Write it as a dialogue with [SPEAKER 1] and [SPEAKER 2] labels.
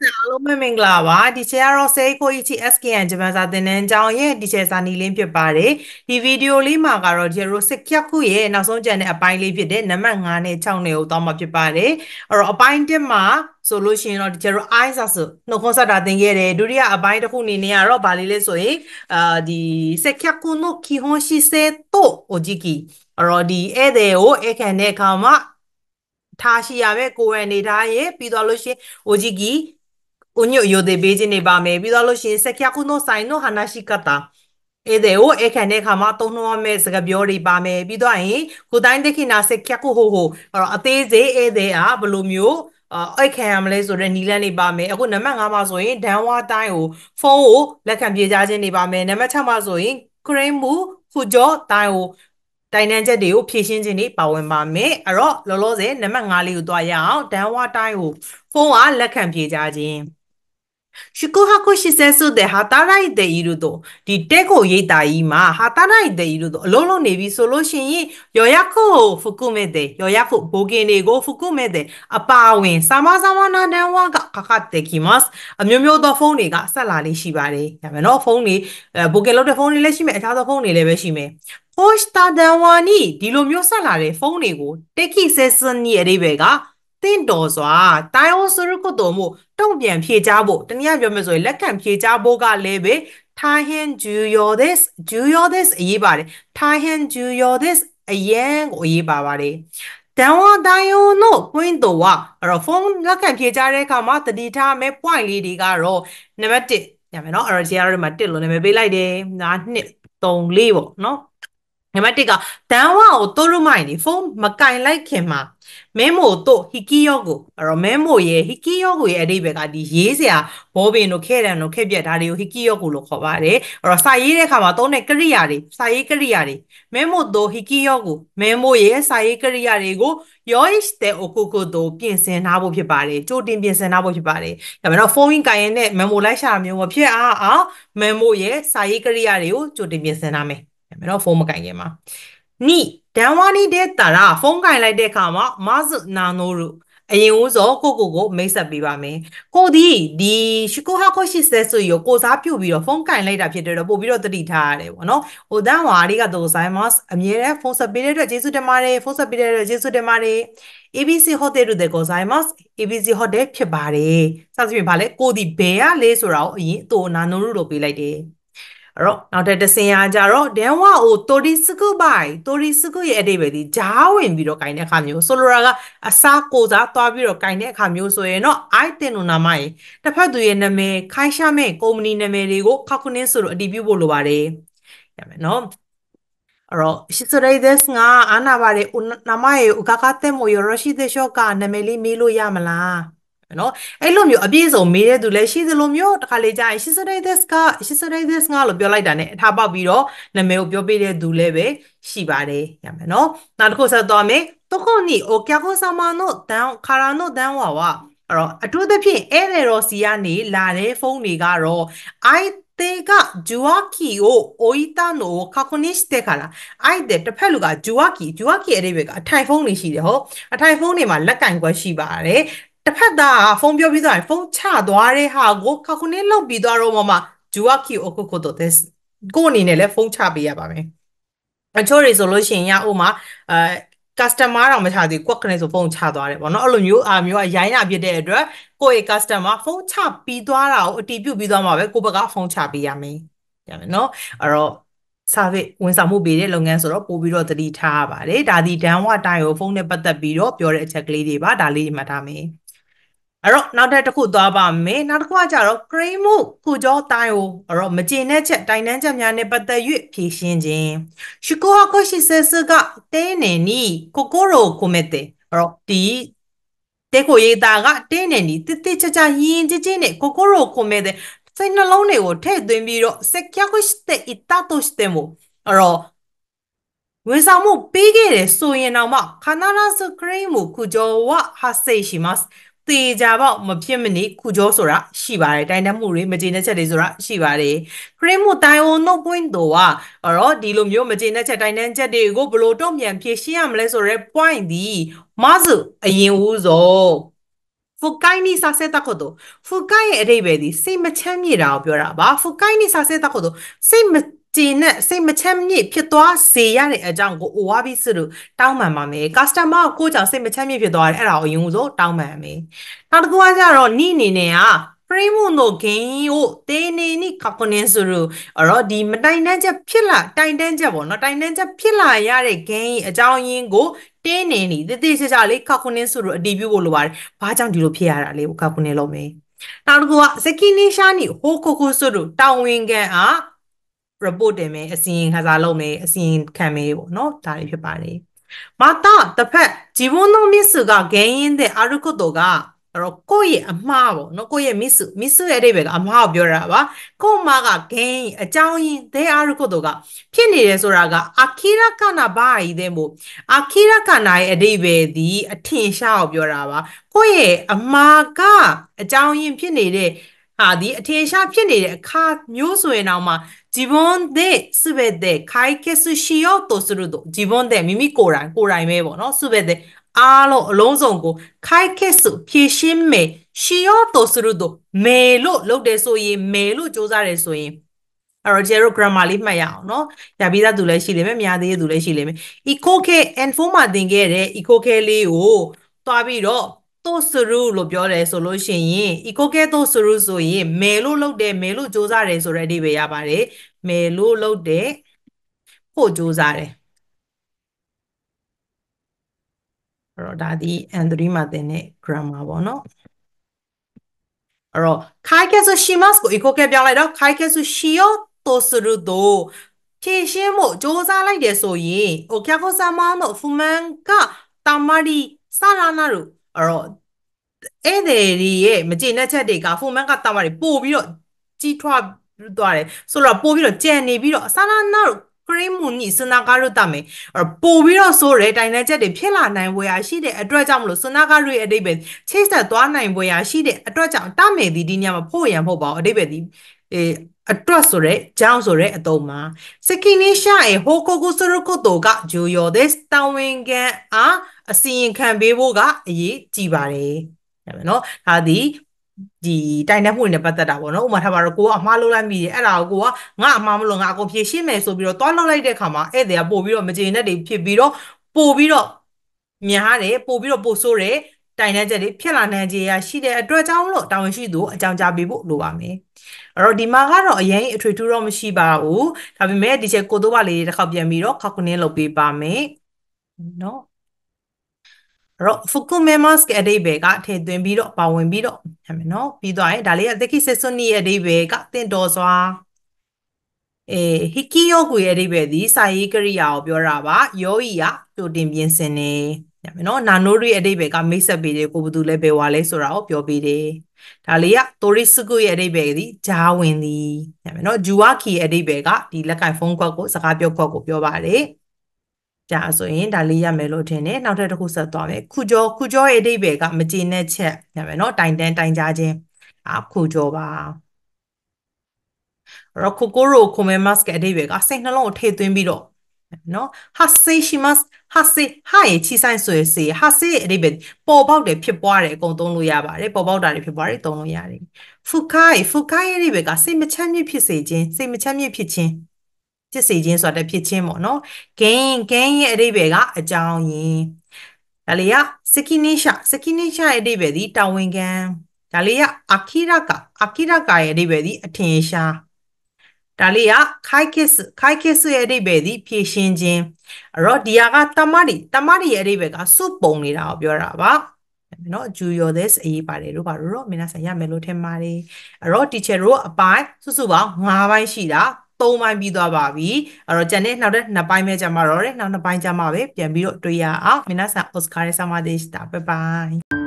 [SPEAKER 1] အားလုံးပဲမင်္ဂလာပါဒီချေကတော့စေးခိုအီချီ SKN ဂျပန်စာသင်တန်းကျောင်းရဲ့ဒီချေစာနီလင်းဖြစ်ပါတယ်ဒီဗီဒီယိုလေးမှာကတော့ဒီရိုစစ်ချက်ခုရဲ့နောက်ဆုံးကျန်တဲ့အပိုင်းလေးဖြစ်တဲ့နံပါတ်5နဲ့6နဲ့ကိုသွားမှာဖြစ်ပါတယ်အဲ့တော့အပိုင်း1မှာဆိုလို့ရှိရင်တော့ဒီချေရို I စာဆိုနှုတ်ခွန်းဆက်တာသင်ခဲ့တယ်ဒုတိယအပိုင်းတစ်ခုအနေနဲ့ကတော့ဗာလေးလဲဆိုရင်ဒီစစ်ချက်ခုの基本姿勢とお辞儀အဲ့တော့ဒီဧည့်သည်ကိုဧည့်ခံတဲ့အခါမှာထားရှိရမယ့်ကိုယ်ရနေထားရဲ့ပြီးတော့လို့ရှိရင်お辞儀ဦးညွတ်ရိုသေပေးခြင်းနေပါမယ်ပြီးတော့လို့ရှိရင်ဆက်ကြခုနိုဆိုင်နိုဟာနာရှိကတာအဲ့ဒါကိုအခန့်တဲ့အခါမှာသုံးနှုန်းရမယ့်စကားပြောတွေပါမယ်ပြီးတော့ရင်ကိုတိုင်းတက်ခိနာဆက်ကြခုဟိုအဲ့တော့အသေးစိတ်အဲ့ဒါဘယ်လိုမျိုးအိတ်ခံရမလဲဆိုတဲ့နီလန်းတွေပါမယ်အခုနံပါတ်5မှာဆိုရင်ဒန်ဝါတိုင်းကိုဖုန်းကိုလက်ခံပြေးကြခြင်းနေပါမယ်နံပါတ်6မှာဆိုရင်ခရင်းမူခုကြောတိုင်းကိုတိုင်တန်းချက်တွေကိုဖြည့်ရှင်းခြင်းတွေပါဝင်ပါမယ်အဲ့တော့လောလောဆယ်နံပါတ်5လေးကိုတွားရအောင်ဒန်ဝါတိုင်းကိုဖုန်းကလက်ခံပြေးကြခြင်း宿泊施設で働いていると、ဒီတက်ကိုရိတ်တာကြီးမှာ働いているとအလုံးလုံးနေပြီဆိုလို့ရှိရင်予約を含めて予約ボケတွေကို含めてအပါဝင်様々な電話がかかってきますအမျိုးမျိုးသောဖုန်းတွေကဆက်လာလေးရှိပါတယ်ဒါပေမဲ့နော်ဖုန်းတွေボケလုပ်တဲ့ဖုန်းတွေလည်းရှိမယ်အခြားသောဖုန်းတွေလည်းပဲရှိမယ်こうした電話にဒီလိုမျိုးဆက်လာတဲ့ဖုန်းတွေကိုတက်ခိセスにအရိベがတင့်တော်စွာတိုင်ဝすることもတုံ့ပြန်ဖြေချဖို့တနည်းပြောမယ်ဆိုရင်လက်ခံဖြေချဖို့ကလည်းပဲ大変重要です重要ですအရေးပါတယ်大変重要ですအရင်ကိုအရေးပါပါတယ်တန်ဝတိုင်းယိုနိုပွင့်တော်ကအဲ့တော့ဖုန်းလက်ခံဖြေချတဲ့အခါမှာတတိထားမဲ့ point လေးတွေကတော့နံပါတ်1ညမယ်နော်အဲ့တော့ GR မှာ1လို့နာမည်ပေးလိုက်တယ်ငါ2 3 4ပေါ့နော်နံပါတ်1ကတန်ဝကိုတိုးလို့မိုင်းဒီဖုန်းမကင်လိုက်ခင်မှာမဲမိုတို့ဟီကီယောကိုအဲ့တော့မဲမိုရဲ့ဟီကီယောကိုရဲ့အဓိပ္ပာယ်ကဒီရေးစရာဘောပင်တို့ခဲတံတို့ခက်ပြက်ဒါတွေကိုဟီကီယောကိုလို့ခေါ်ပါတယ်အဲ့တော့စာရေးတဲ့အခါမှာသုံးတဲ့ကရိယာတွေစာရေးကရိယာတွေမဲမိုတို့ဟီကီယောကိုမဲမိုရဲ့စာရေးကရိယာတွေကိုယောစ်တဲ့အိုကိုကိုတို့ပြင်ဆင်ထားဖို့ဖြစ်ပါတယ်ကြိုတင်ပြင်ဆင်ထားဖို့ဖြစ်ပါတယ်ဒါပေမဲ့ဖုန်းကင်ရင်နဲ့မဲမိုလိုက်ရှာမျိုးမဖြစ်အောင်မဲမိုရဲ့စာရေးကရိယာတွေကိုကြိုတင်ပြင်ဆင်ထားမယ်ဒါပေမဲ့ဖုန်းမကင်ခင်မှာ2電話に出たらဖုန်းကင်လိုက်တဲ့အခါမှာまず名乗るအရင်ဦးဆုံးကိုမိတ်ဆက်ပေးပါမယ်ကိုဒီ宿泊施設ကိုကိုစားပြုတ်ပြီးတော့ဖုန်းကင်လိုက်တာဖြစ်တယ်တော့ပို့ပြီးတော့တတိထားရတယ်ပေါ့နော်ဟိုတန်းဝါありがとうございますအမြဲတမ်းဖုန်းဆက်ပေးတဲ့အတွက်ကျေးဇူးတင်ပါတယ်ဖုန်းဆက်ပေးတဲ့အတွက်ကျေးဇူးတင်ပါတယ် ABC ဟိုတယ်でございます ABC ဟိုတယ်ဖြစ်ပါတယ်စသဖြင့်ဗာလဲကိုဒီဘယ်ကလဲဆိုတာကိုအရင်အတူနာနိုရုလို့ပေးလိုက်တယ်အဲ့တော့နောက်တစ်ဆင်ရကြတော့ဒန်ဝါကိုတိုရီစကုဘိုင်တိုရီစကုရဲ့အဓိပ္ပာယ်ဒီဂျားဝင်ပြီးတော့ဂိုင်းတဲ့အခါမျိုးဆိုလိုတာကအစားကိုစားသွားပြီးတော့ဂိုင်းတဲ့အခါမျိုးဆိုရင်တော့ I တင်လို့နာမရင်တစ်ဖက်သူရဲ့နာမည်ခိုင်းရှာမဲ့ကုမ္ပဏီနာမည်တွေကိုခောက်ခုနင်းဆိုလို့အတည်ပြုဖို့လိုပါတယ်ရမယ်နော်အဲ့တော့失礼ですがあなたでお名前を伺ってもよろしいでしょうかနာမည်လေးမေးလို့ရမလားနော်အဲ့လိုမျိုးအပြည့်စုံမေးတဲ့သူလည်းရှိသလိုမျိုးတခါလေကြာရင်シスレイですかシスレイですかလို့ပြောလိုက်တာ ਨੇ အထားပေါက်ပြီးတော့နာမည်ကိုပြောပေးတဲ့သူလည်းပဲရှိပါတယ်ရမယ်နော်နောက်တစ်ခုဆက်သွားမယ်どこにお客様のからの電話はအဲ့တော့အထူးသဖြင့်ဧည့်သည်တော်စီကနေလာတဲ့ဖုန်းတွေကတော့相手が受話器を置いたのを確認してから相手တစ်ဖက်လူက受話器အဓိပ္ပာယ်ကအထိုင်ဖုန်းတွေရှိတယ်ဟုတ်အထိုင်ဖုန်းတွေမှာလက်ကင်ကွက်ရှိပါတယ်တစ်ဖက်သားဖုန်းပြောပြီးသွားရင်ဖုန်းချသွားတဲ့ဟာကိုခခုနေလောက်ပြီးသွားတော့မှဂျူဝကီအိုကိုကိုတိုတက်ကိုအနေနဲ့လည်းဖုန်းချပေးရပါမယ်အချို့တွေဆိုလို့ရှိရင်ရဥမာcustomer တော့မချသေးဘူးကွက်ကနေဆိုဖုန်းချသွားတယ်ပေါ့နော်အဲ့လိုမျိုးမျိုးအရိုင်းတာဖြစ်တဲ့အတွက်ကိုယ့်ရဲ့ customer ဖုန်းချပြီးသွားတာကိုအတီးပြုတ်ပြီးသွားမှာပဲကိုယ့်ဘက်ကဖုန်းချပေးရမယ်ရမယ်နော်အဲ့တော့ service ဝန်ဆောင်မှုပေးတဲ့လုပ်ငန်းဆိုတော့ပို့ပြီးတော့သတိထားရပါတယ်ဒါဒီဒန်ဝတိုင်းကိုဖုန်းနဲ့ပတ်သက်ပြီးတော့ပြောတဲ့အချက်ကလေးတွေပါဒါလေးမှတ်ထားမယ်အဲ့တော့နောက်တစ်ခုသွားပါမယ်နောက်တစ်ခုကကြတော့ crane မှုခုကြောတိုင်းကိုအဲ့တော့မကျေနပ်ချက်တိုင်တန်းချက်များနဲ့ပတ်သက်၍ဖြေရှင်းခြင်း宿泊施設が丁寧に心を込めてအဲ့တော့ဒီတဲ့ကိုရေးတာကတင်းနေနီတိတိကျကျရင်းကြည်နဲ့心を込めてစိတ်နှလုံးတွေကိုထည့်သွင်းပြီးတော့接客していったとしてもအဲ့တော့ဝန်ဆောင်မှုပေးခဲ့တယ်ဆိုရင်တော့မှ必ずクレーム苦情は発生しますတေချာပေါ့မဖြစ်မနေခုကြောဆိုတာရှိပါတယ်တိုင်တန်းမှုတွေမကျေနပ်ချက်တွေဆိုတာရှိပါတယ်ခရင်းမှုတိုင်ဝနို့ပွင့်တော့အဲ့တော့ဒီလိုမျိုးမကျေနပ်ချက်တိုင်တန်းချက်တွေကိုဘယ်လိုတုံ့ပြန်ဖြေရှင်းရမလဲဆိုရဲ point ဒီမဇအရင်ဦးဆုံးဖ fukai ni sase takoto fukai ရဲ့အဓိပ္ပာယ်ဒီစိတ်မချမ်းမြေ့တာကိုပြောတာပါ fukai ni sase takoto စိတ်မကြည်နဲ့စိတ်မချမ်းမြေ့ဖြစ်သွားစေရတဲ့အကြောင်းကို owabi するတောင်းပန်ပါမယ် customer ကိုကြောင့်စိတ်မချမ်းမြေ့ဖြစ်သွားတယ်အဲ့ဒါကိုအရင်ဆုံးတောင်းပန်မယ်နောက်တစ်ခုကကြတော့နိအနေနဲ့ကプレモの原因を丁寧に確認するအဲ့တော့ဒီမတိုင်တန်းချက်ဖြစ်လာတိုင်တန်းချက်ပေါ့နော်တိုင်တန်းချက်ဖြစ်လာရတဲ့原因အကြောင်းရင်းကိုတင်းနေနေတိတိကျကျလေး確認するအတည်ပြုဖို့လိုပါတယ်။ဘာကြောင့်ဒီလိုဖြစ်ရတာလဲကို確認လုပ်မယ်။နောက်တစ်ခုက責任者に報告するတာဝန်ခံအား report တင်မယ်အစီရင်ခံစာလုပ်မယ်အစီရင်ခံမယ်ပေါ့နော်ဒါတွေဖြစ်ပါတယ်။またတစ်ဖက်自分のミスが原因であることがအဲ့တော့ကိုယ့်ရဲ့အမှားပေါ့နော်ကိုယ့်ရဲ့ miss ရဲ့အဓိပ္ပာယ်ကအမှားကိုပြောတာပါကိုယ့်အမှားက gain အကြောင်းရင်း there あることがဖြစ်နေတယ်ဆိုတာက明らかな場合でも明らかなရဲ့အဓိပ္ပာယ်ဒီအထင်ရှားကိုပြောတာပါကိုယ့်ရဲ့အမှားကအကြောင်းရင်းဖြစ်နေတဲ့ဟာဒီအထင်ရှားဖြစ်နေတဲ့အခါမျိုးဆိုရင်တော့မှ自分で全て解決しようとすると自分でမိမိကိုယ်တိုင်ပဲပေါ့နော်全てအားလုံးအလုံးစုံကိုခိုက်ခက်စုဖြည့်ရှင်းမယ်ရှီယောတိုစရုတို့မေလို့လုပ်တယ်ဆိုရင်မေလို့စ조사တယ်ဆိုရင်အဲ့တော့ကျတော့ grammar လေးမှတ်ရအောင်เนาะရပြီးသားသူလည်းရှိလိမ့်မယ်မရသေးတဲ့သူလည်းရှိလိမ့်မယ် ecoke and4 မှာသင်ခဲ့တဲ့ ecoke လေးကိုသွားပြီးတော့တိုစရုလို့ပြောတယ်ဆိုလို့ရှိရင် ecoke တိုစရုဆိုရင်မေလို့လုပ်တယ်မေလို့စ조사တယ်ဆိုတဲ့အဓိပ္ပာယ်ရပါတယ်မေလို့လုပ်တယ်ဖို့စ조사တယ်အဲ့တော့ဒါဒီ N3 မှာသင်တဲ့ grammar ပေါ့နော်အဲ့တော့解決しますကို equal ကပြောင်းလိုက်တော့解決しようとするとဖြည့်ရှင်းဖို့စ조사လိုက်တယ်ဆိုရင်お客様の不満がたまりさらなるအဲ့တော့ဧည့်သည်တွေရဲ့မကျေနပ်ချက်တွေကဖူမန်ကတာမတွေပို့ပြီးတော့ကြီးထွားသွားတယ်ဆိုတော့ပို့ပြီးတော့ကြံနေပြီးတော့ဆာနာနာခရီးမူနီစနာကာရုတမယ်အဲ့ပို့ပြီးတော့ဆိုရဲတိုင်တန်းချက်တွေဖြစ်လာနိုင်ပွဲရရှိတဲ့အတွက်ကြောင့်မလို့စနာကာရုရဲ့အဓိပ္ပာယ်ချိတ်ဆက်သွားနိုင်ပွဲရရှိတဲ့အတွက်ကြောင့်တမယ်ဒီဒီညမှာဖို့ရန်ဖို့ပါအဓိပ္ပာယ်ဒီအတွက်ဆိုရဲကြောင်းဆိုရဲအတုံးမှာစကီနီရှာရဲ့ဟိုကိုကိုစရုကိုတိုကဂျူယောဒက်တာဝန်ခံအားအစီရင်ခံပေးဖို့ကအရေးကြီးပါတယ်ဟုတ်မယ်နော်ဒါဒီတိုင်တန်းမှုတွေနဲ့ပတ်သက်တာပေါ့နော်ဥပမာထားပါတော့ကိုကအမှားလုပ်လိုက်မိတယ်အဲ့ဒါကိုကငါအမှားမလို့ငါအကုန်ဖြေရှင်းမယ်ဆိုပြီးတော့တွားလောက်လိုက်တဲ့ခါမှာဧည့်သည်ကပို့ပြီးတော့မကျေနပ်တွေဖြစ်ပြီးတော့ပို့ပြီးတော့များတယ်ပို့ပြီးတော့ပို့ဆိုးတယ်တိုင်တန်းချက်တွေဖြစ်လာနိုင်ခြေရရှိတဲ့အတွက်ကြောင့်လို့တာဝန်ရှိသူအကြောင်းကြားပေးဖို့လိုပါမယ်အဲ့တော့ဒီမှာကတော့အရင်အထွေထူးတော့မရှိပါဘူးဒါပေမဲ့ဒီချက်ကိုတော့ပါလေးတစ်ခေါက်ပြန်ပြီးတော့ခောက်ကနေလုပ်ပေးပါမယ်နော်အဲ့တော့ fukumemas ရဲ့အဓိပ္ပာယ်ကထည့်သွင်းပြီးတော့ပါဝင်ပြီးတော့ရမယ်နော်ပြီးသွားရင်ဒါလေးက teki sesuni ရဲ့အဓိပ္ပာယ်ကတင့်တော်စွာဟီကီယောဂူရဲ့အဓိပ္ပာယ်ဒီစာရေးကရိယာကိုပြောတာပါယောဂီကကြိုတင်ပြင်ဆင်နေရမယ်နော်နာနိုရီအဓိပ္ပာယ်ကမိတ်ဆက်ပေးတယ်ကိုဘသူလဲဘယ်ဝါလဲဆိုတာကိုပြောပေးတယ်ဒါလေးကတိုရီစကုရဲ့အဓိပ္ပာယ်ဒီဂျာဝင်သည်ရမယ်နော်ဂျူဝါခီရဲ့အဓိပ္ပာယ်ကဒီလက်ကင်ဖုန်းခွက်ကိုစကားပြောခွက်ကိုပြောပါတယ်ကြာဆိုရင်ဒါလေးရမယ်လို့ထင်တယ်နောက်ထပ်တစ်ခုဆက်သွားမယ်ခုကြောရဲ့အဓိပ္ပာယ်ကမကျေနပ်ချက်ရမယ်နော်တိုင်ကြားခြင်းခုကြောပါအဲ့တော့ကိုရိုကိုမဲမတ်ရဲ့အဓိပ္ပာယ်ကစိတ်နှလုံးကိုထည့်သွင်းပြီးတော့နော်ဟာဆေရှိမတ်ဟာဆေဟာရဲ့ချီဆိုင်ဆိုရစေဟာဆေရဲ့အဓိပ္ပာယ်ပေါ်ပေါက်တယ်ဖြစ်ပွားတယ်အကုန်သုံးလို့ရပါတယ်ပေါ်ပေါက်တာတွေဖြစ်ပွားတယ်သုံးလို့ရတယ်ဖူခိုင်ရဲ့အဓိပ္ပာယ်ကစိတ်မချမ်းမြေ့ဖြစ်စေခြင်းစိတ်မချမ်းမြေ့ဖြစ်ခြင်းဖြစ်စေခြင်းဆိုတာဖြစ်ခြင်းပေါ့နော်ဂိမ်းရဲ့အဓိပ္ပာယ်ကအကြောင်းရင်းဒါလေးကစကီနီရှာရဲ့အဓိပ္ပာယ်ဒီတာဝန်ခံဒါလေးကအာခိရကရဲ့အဓိပ္ပာယ်ဒီအထင်ရှားဒါလေးကခိုက်ခစ်စ်ရဲ့အဓိပ္ပာယ်ဒီဖြည့်ရှင်းခြင်းအဲ့တော့ဒီဟာကတမရီရဲ့အဓိပ္ပာယ်ကစုပုံနေတာကိုပြောတာပါနော်ဂျူယောဒက်အရေးပါတယ်တို့ဘာလို့မင်းဆန်ရမယ်လို့ထင်ပါတယ်အဲ့တော့ teacher တို့အပိုင်းစုပေါင်း5ပိုင်းရှိတာ3ပိုင်းပြီးသွားပါပြီအဲ့တော့ကျန်တဲ့နောက်တဲ့2ပိုင်းပဲကြာမှာတော့နောက်2ပိုင်းကြာမှာပဲပြန်ပြီးတော့တွေ့ရအောင်မင်းဆန် Oscar ဆာမဒေးစတာဘိုင်ဘိုင်